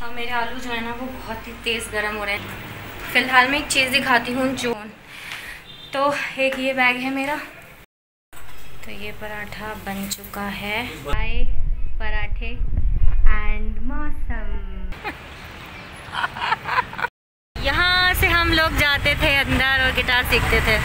हाँ, मेरे आलू जो है ना वो बहुत ही तेज़ गर्म हो रहे हैं। फ़िलहाल मैं एक चीज़ दिखाती हूँ जो तो एक ये बैग है मेरा, तो ये पराठा बन चुका है। चाय, पराठे एंड मौसम। यहाँ से हम लोग जाते थे अंदर और गिटार सीखते थे।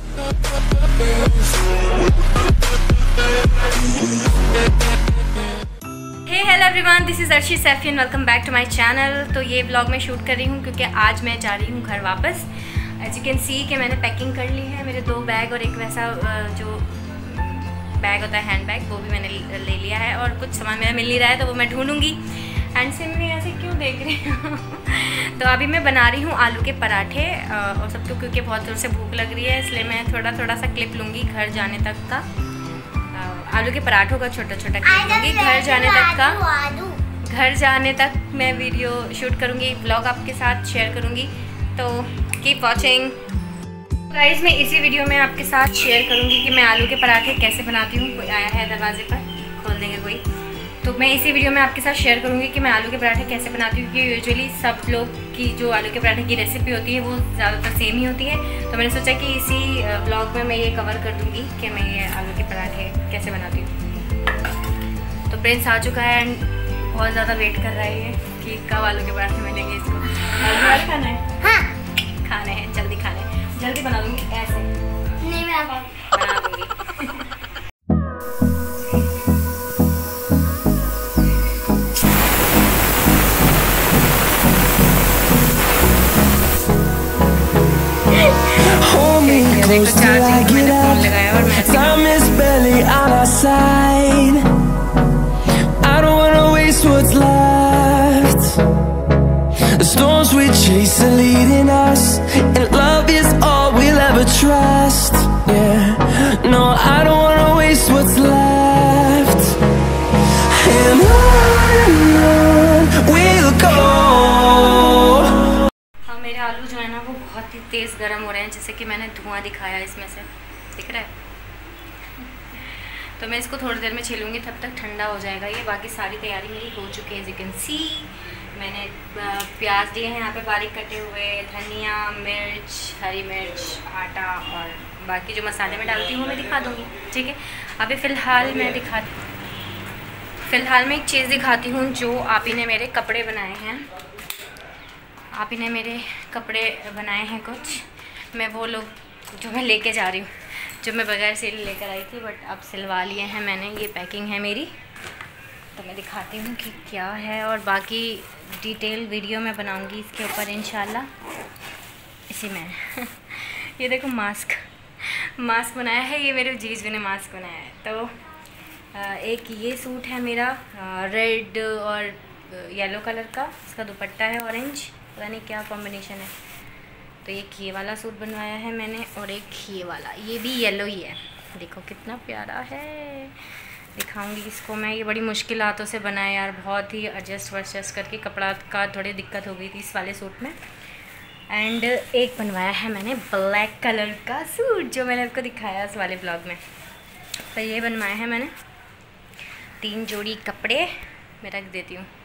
Hello everyone, this is Arshi Saifi and welcome back to my channel. तो ये व्लॉग मैं शूट कर रही हूँ क्योंकि आज मैं जा रही हूँ घर वापस। एज यू कैन सी कि मैंने पैकिंग कर ली है। मेरे 2 बैग और एक वैसा जो बैग होता है हैंड बैग, वो भी मैंने ले लिया है। और कुछ सामान मेरा मिल नहीं रहा है तो वो मैं ढूंढूंगी। एंड सिम ऐसे क्यों देख रही हूँ? तो अभी मैं बना रही हूँ आलू के पराठे और सबको, क्योंकि बहुत जोर से भूख लग रही है, इसलिए मैं थोड़ा सा क्लिप लूँगी घर जाने तक का। आलू के पराठों का छोटा क्लिप लूँगी घर जाने तक का। घर जाने तक मैं वीडियो शूट करूँगी, व्लॉग आपके साथ शेयर करूँगी। तो कीप वॉचिंग गाइस। मैं इसी वीडियो में आपके साथ शेयर करूँगी कि मैं आलू के पराठे कैसे बनाती हूँ। कोई आया है दरवाजे पर, खोल देंगे कोई। तो मैं इसी वीडियो में आपके साथ शेयर करूँगी कि मैं आलू के पराठे कैसे बनाती हूँ, क्योंकि यूजुअली सब लोग की जो आलू के पराठे की रेसिपी होती है वो ज़्यादातर सेम ही होती है। तो मैंने सोचा कि इसी व्लॉग में मैं ये कवर कर दूँगी कि मैं ये आलू के पराठे कैसे बनाती हूँ। तो प्रिंस आ चुका है एंड बहुत ज़्यादा वेट कर रहा है कि कब आलू के पराठे मिलेंगे इसको। आलू खाना है? हाँ खाने हैं, जल्दी खाने हैं, जल्दी बना दूँगी। ऐसे नहीं मैं बना दूँगी। Time is barely on our side. I don't wanna waste what's left. The storms we chase are leading us, and love is all we'll ever trust. Yeah, no, I don't wanna waste what's left. And on we'll go. हाँ, मेरे आलू जो है ना वो बहुत ही तेज़ गर्म हो रहे हैं, जैसे कि मैंने धुआं दिखाया इसमें से, दिख रहा है। तो मैं इसको थोड़ी देर में छीलूँगी, तब तक ठंडा हो जाएगा ये। बाकी सारी तैयारी मेरी हो चुकी है। एज यू कैन सी मैंने प्याज दिए हैं यहाँ पे बारीक कटे हुए, धनिया, मिर्च, हरी मिर्च, आटा और बाकी जो मसाले में डालती हूँ वो मैं दिखा दूँगी, ठीक है। अभी फ़िलहाल मैं एक चीज़ दिखाती हूँ जो आप ही ने मेरे कपड़े बनाए हैं। आप ही ने मेरे कपड़े बनाए हैं कुछ, मैं वो लोग जो मैं लेके जा रही हूँ, जो मैं बगैर सिल लेकर आई थी बट अब सिलवा लिए हैं मैंने। ये पैकिंग है मेरी, तो मैं दिखाती हूँ कि क्या है। और बाकी डिटेल वीडियो मैं बनाऊँगी इसके ऊपर इंशाल्लाह। इसी में ये देखो मास्क बनाया है, ये मेरे जीजू ने मास्क बनाया है। तो एक ये सूट है मेरा रेड और येलो कलर का, इसका दुपट्टा है ऑरेंज, पता नहीं क्या कॉम्बिनेशन है। तो एक ये वाला सूट बनवाया है मैंने और एक ये वाला, ये भी येलो ही है। देखो कितना प्यारा है, दिखाऊंगी इसको मैं। ये बड़ी मुश्किल हाथों से बनाया यार, बहुत ही एडजस्ट करके कपड़ा का थोड़ी दिक्कत हो गई थी इस वाले सूट में। एंड एक बनवाया है मैंने ब्लैक कलर का सूट, जो मैंने आपको दिखाया उस वाले ब्लॉग में। तो ये बनवाया है मैंने 3 जोड़ी कपड़े, मैं रख देती हूँ।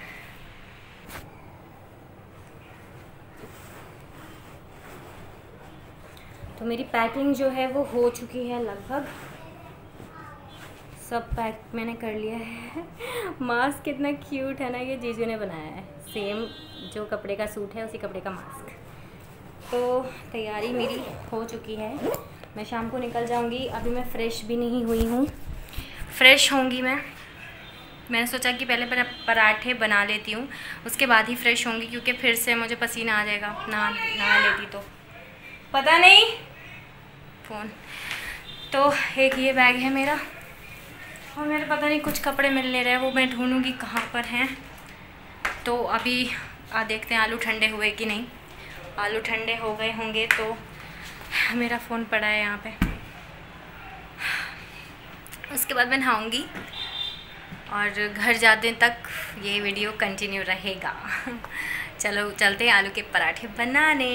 तो मेरी पैकिंग जो है वो हो चुकी है लगभग, सब पैक मैंने कर लिया है। मास्क कितना क्यूट है ना, ये जीजू ने बनाया है, सेम जो कपड़े का सूट है उसी कपड़े का मास्क। तो तैयारी मेरी हो चुकी है, मैं शाम को निकल जाऊंगी। अभी मैं फ़्रेश भी नहीं हुई हूँ, फ़्रेश होंगी मैंने सोचा कि पहले पराठे बना लेती हूँ, उसके बाद ही फ़्रेश होंगी, क्योंकि फिर से मुझे पसीना आ जाएगा नहा लेती तो। पता नहीं फ़ोन। तो एक ये बैग है मेरा, और मेरे पता नहीं कुछ कपड़े मिल नहीं रहे, वो मैं ढूंढूंगी कहाँ पर हैं। तो अभी देखते हैं आलू ठंडे हुए कि नहीं। आलू ठंडे हो गए होंगे तो मेरा फ़ोन पड़ा है यहाँ पे, उसके बाद मैं नहाऊंगी और घर जाने तक ये वीडियो कंटिन्यू रहेगा। चलो चलते हैं आलू के पराठे बनाने।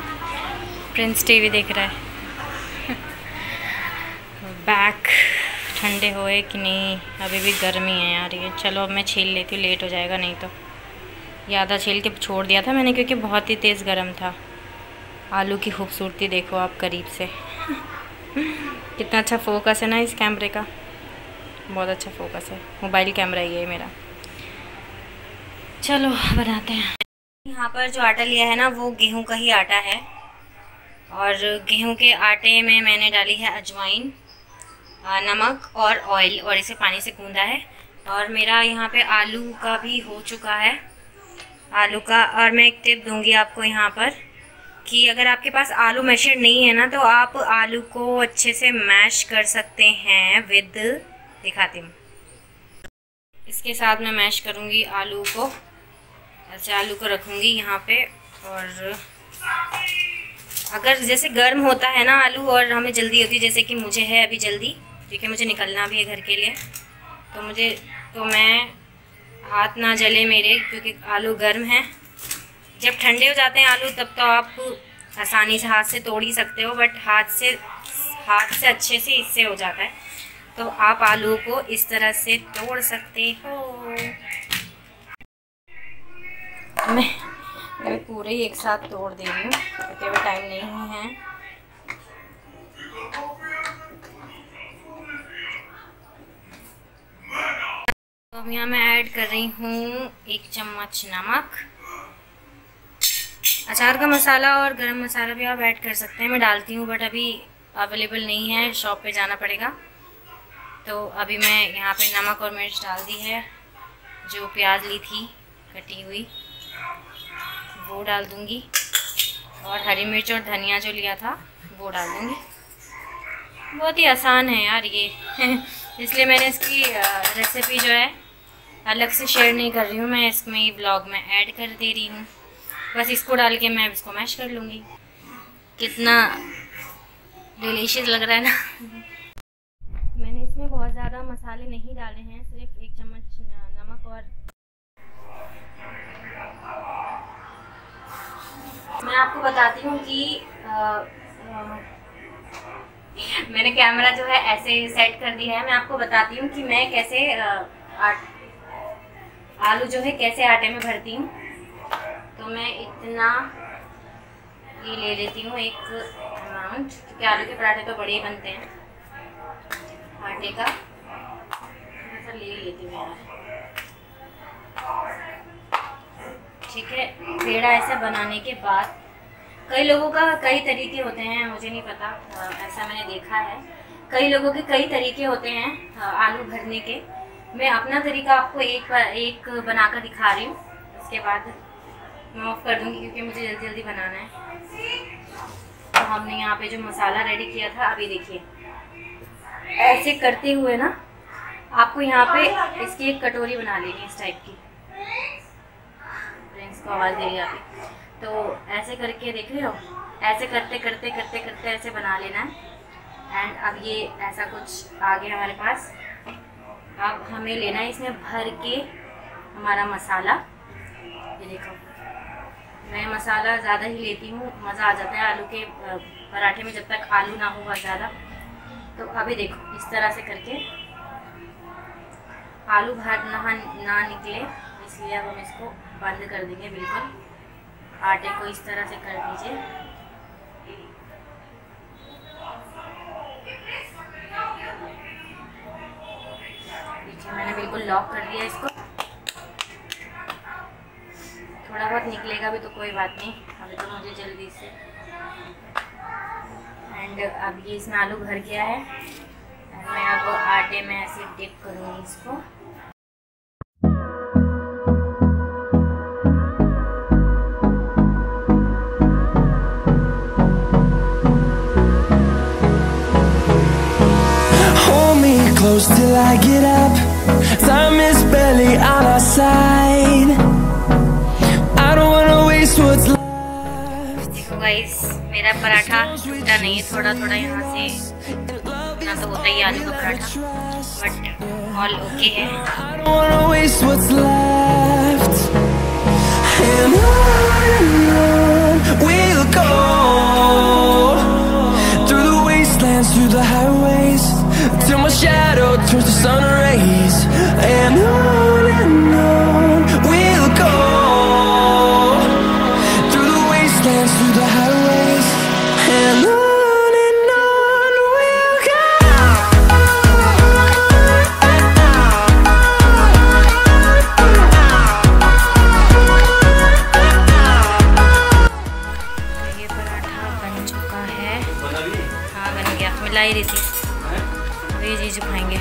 प्रिंस टीवी देख रहा है। बैक ठंडे हुए कि नहीं, अभी भी गर्मी है यार ये। चलो अब मैं छील लेती हूँ, लेट हो जाएगा नहीं तो। ये आधा छील के छोड़ दिया था मैंने क्योंकि बहुत ही तेज़ गर्म था। आलू की खूबसूरती देखो आप करीब से। कितना अच्छा फोकस है ना इस कैमरे का, बहुत अच्छा फोकस है। मोबाइल कैमरा ही है मेरा। चलो बनाते हैं। यहाँ पर जो आटा लिया है ना वो गेहूं का ही आटा है, और गेहूं के आटे में मैंने डाली है अजवाइन, नमक और ऑयल, और इसे पानी से गूंदा है। और मेरा यहाँ पे आलू का भी हो चुका है, आलू का। और मैं एक टिप दूंगी आपको यहाँ पर कि अगर आपके पास आलू मैशर नहीं है ना तो आप आलू को अच्छे से मैश कर सकते हैं विद, दिखाती हूँ। इसके साथ मैं मैश करूँगी आलू को, ऐसे आलू को रखूँगी यहाँ पे। और अगर जैसे गर्म होता है ना आलू और हमें जल्दी होती है, जैसे कि मुझे है अभी जल्दी क्योंकि मुझे निकलना भी है घर के लिए, तो मैं हाथ ना जले मेरे क्योंकि आलू गर्म है। जब ठंडे हो जाते हैं आलू तब तो आप आसानी से हाथ से तोड़ ही सकते हो, बट हाथ से अच्छे से इससे हो जाता है। तो आप आलू को इस तरह से तोड़ सकते हो। मैं पूरे ही एक साथ तोड़ दे रही हूँ क्योंकि अभी टाइम नहीं है। तो अब यहाँ मैं ऐड कर रही हूँ 1 चम्मच नमक। अचार का मसाला और गरम मसाला भी आप ऐड कर सकते हैं, मैं डालती हूँ बट अभी अवेलेबल नहीं है, शॉप पे जाना पड़ेगा। तो अभी मैं यहाँ पे नमक और मिर्च डाल दी है। जो प्याज ली थी कटी हुई वो डाल दूँगी, और हरी मिर्च और धनिया जो लिया था वो डाल दूँगी। बहुत ही आसान है यार ये इसलिए मैंने इसकी रेसिपी जो है अलग से शेयर नहीं कर रही हूँ, मैं इसमें ही ब्लॉग में ऐड कर दे रही हूँ। बस इसको डाल के मैं इसको मैश कर लूँगी। कितना डिलीशियस लग रहा है ना। मैंने इसमें बहुत ज़्यादा मसाले नहीं डाले हैं, सिर्फ 1 चम्मच नमक। और मैं आपको बताती हूँ कि मैंने कैमरा जो है ऐसे सेट कर दिया है। मैं आपको बताती हूँ कि मैं कैसे आलू जो है कैसे आटे में भरती हूँ। तो मैं इतना ये ले लेती हूँ एक अमाउंट, क्योंकि आलू के पराठे तो बड़े ही बनते हैं। आटे का ऐसा ले लेती हूँ यार, ठीक है। पेड़ा ऐसा बनाने के बाद कई लोगों का कई तरीके होते हैं, मुझे नहीं पता, ऐसा मैंने देखा है। कई लोगों के कई तरीके होते हैं आलू भरने के। मैं अपना तरीका आपको एक बनाकर दिखा रही हूँ, उसके बाद मैं ऑफ कर दूँगी क्योंकि मुझे जल्दी जल्दी बनाना है। तो हमने यहाँ पे जो मसाला रेडी किया था, अभी देखिए ऐसे करते हुए ना आपको यहाँ पे इसकी एक कटोरी बना लेनी है इस टाइप की। फ्रेंड्स को आवाज़ दे रही है आप, तो ऐसे करके देख रहे हो, ऐसे करते करते करते करते ऐसे बना लेना है। एंड अब ये ऐसा कुछ आ गया हमारे पास। अब हमें लेना है इसमें भर के हमारा मसाला। ये देखो मैं मसाला ज़्यादा ही लेती हूँ, मज़ा आ जाता है आलू के पराठे में जब तक आलू ना हो बहुत ज़्यादा। तो अभी देखो इस तरह से करके आलू बाहर ना निकले, इसलिए अब हम इसको बंद कर देंगे बिल्कुल। आटे को इस तरह से कर दीजिए। देखिए मैंने बिल्कुल लॉक कर दिया इसको। थोड़ा बहुत निकलेगा भी तो कोई बात नहीं, अभी तो मुझे जल्दी से। एंड अब ये इसमें आलू भर गया है। मैं अब आटे में ऐसे डिप करूँगी इसको। Close till I get up. Time is barely on our side. I don't wanna waste what's left. देखो गाइस मेरा पराठा टूटा नहीं है, थोड़ा थोड़ा यहाँ से ना तो होता ही आलू का पराठा, बट ऑल ओके है। I don't wanna waste what's left. And on we'll go through the wastelands, through the highways, till my shadow sun rays, and on we'll go, through the wastelands, through the highways, and on we'll go. ये पराठा बन चुका है। हाँ बन गया, मिला ही रही थी। अब ये जीजू खाएंगे।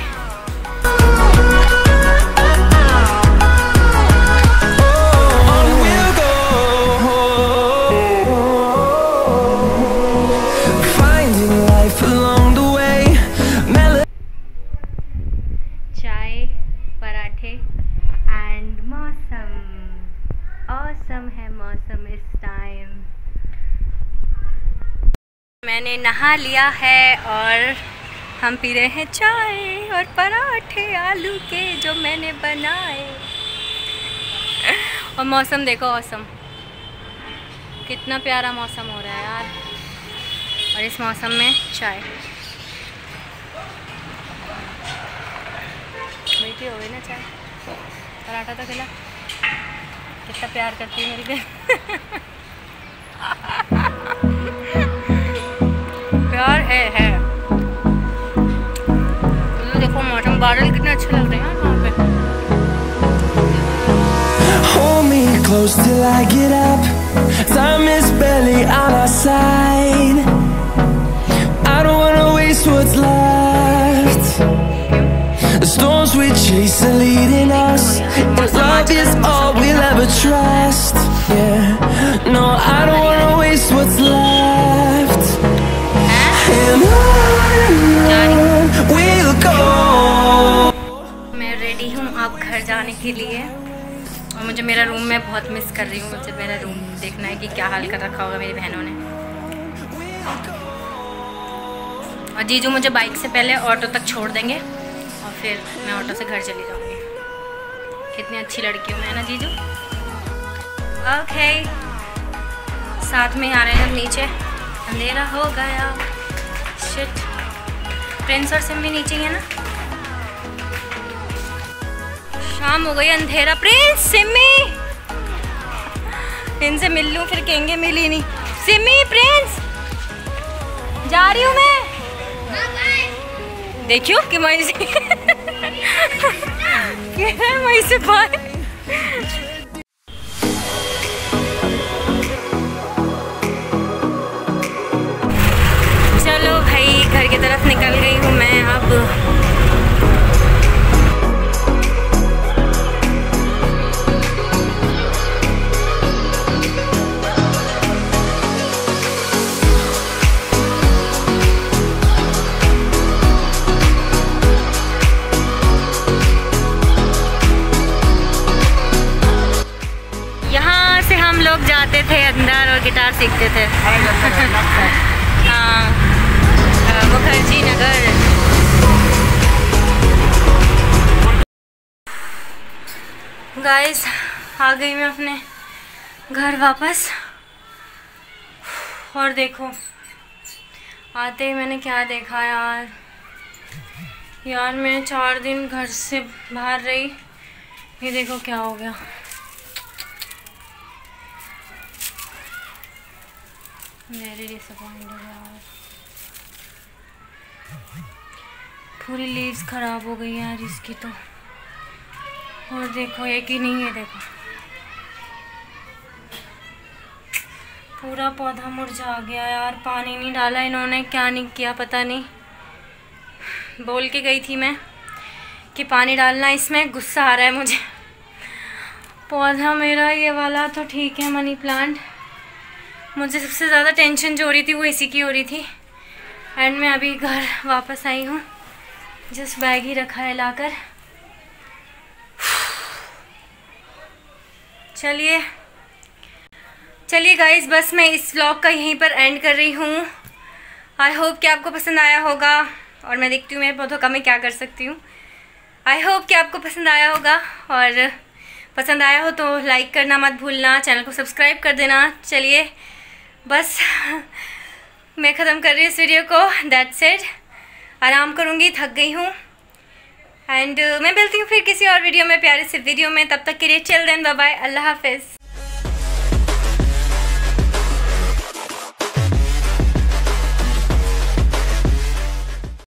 चाय, पराठे एंड मौसम। ऑसम है मौसम इस टाइम। मैंने नहा लिया है और हम पी रहे हैं चाय और पराठे आलू के जो मैंने बनाए। और मौसम देखो, ऑसम, कितना प्यारा मौसम हो रहा है यार। और इस मौसम में चाय। मीठी हो गई ना चाय। पराठा तो खिला, कितना प्यार करती है मेरी बहन। प्यार है। तो देखो मौसम, बादल कितने अच्छे लग रहे हैं वहाँ पे। Hold me close till I get up. Time is barely on our side. I don't wanna waste what's left. The storms we chase are leading us, and love is all we'll ever trust. Yeah, no, I don't wanna waste what's left. And on we'll go. मैं ready हूँ अब घर जाने के लिए। और मुझे मेरा रूम में बहुत मिस कर रही हूँ। मुझे मेरा रूम देखना है कि क्या हाल कर रखा होगा मेरी बहनों ने। और जीजू मुझे बाइक से पहले ऑटो तक छोड़ देंगे और फिर मैं ऑटो से घर चली जाऊँगी। कितनी अच्छी लड़की हूँ मैं ना जीजू। ओके, साथ में आ रहे हैं नीचे। अंधेरा हो गया। शिट, प्रिंस और सिम भी नीचे ही है ना। शाम हो गई, अंधेरा। प्रिंस, सिमी, इनसे मिल लूँ फिर कहेंगे मिली नहीं। सिमी, प्रिंस, जा रही हूँ मैं। देखियो कि वहीं से वहीं से बाहर। चलो भाई, घर की तरफ निकल गई हूँ मैं अब। हम लोग जाते थे अंदर और गिटार सीखते थे। हाँ, मुखर्जी नगर। गाइस, आ गई मैं अपने घर वापस। और देखो, आते ही मैंने क्या देखा यार। मैं 4 दिन घर से बाहर रही। ये देखो क्या हो गया। वेरी डिसअपॉइंटेड यार। पूरी लीव्स ख़राब हो गई यार इसकी तो। और देखो, एक ही नहीं है, देखो पूरा पौधा मुरझा गया यार। पानी नहीं डाला इन्होंने, क्या नहीं किया पता नहीं। बोल के गई थी मैं कि पानी डालना इसमें, गुस्सा आ रहा है मुझे। पौधा मेरा ये वाला तो ठीक है, मनी प्लांट। मुझे सबसे ज़्यादा टेंशन जो हो रही थी वो इसी की हो रही थी। एंड मैं अभी घर वापस आई हूँ, जस्ट बैग ही रखा है लाकर। चलिए गाइस, बस मैं इस व्लॉग का यहीं पर एंड कर रही हूँ। आई होप कि आपको पसंद आया होगा। और मैं देखती हूँ मेरे पौधों का मैं क्या कर सकती हूँ। आई होप कि आपको पसंद आया होगा। और पसंद आया हो तो लाइक करना मत भूलना, चैनल को सब्सक्राइब कर देना। चलिए बस मैं ख़त्म कर रही हूँ इस वीडियो को। That's it. आराम करूँगी, थक गई हूँ। एंड मैं मिलती हूँ फिर किसी और वीडियो में, प्यारे से वीडियो में। तब तक के लिए चिल देन, बाय बाय, अल्लाह हाफिज़।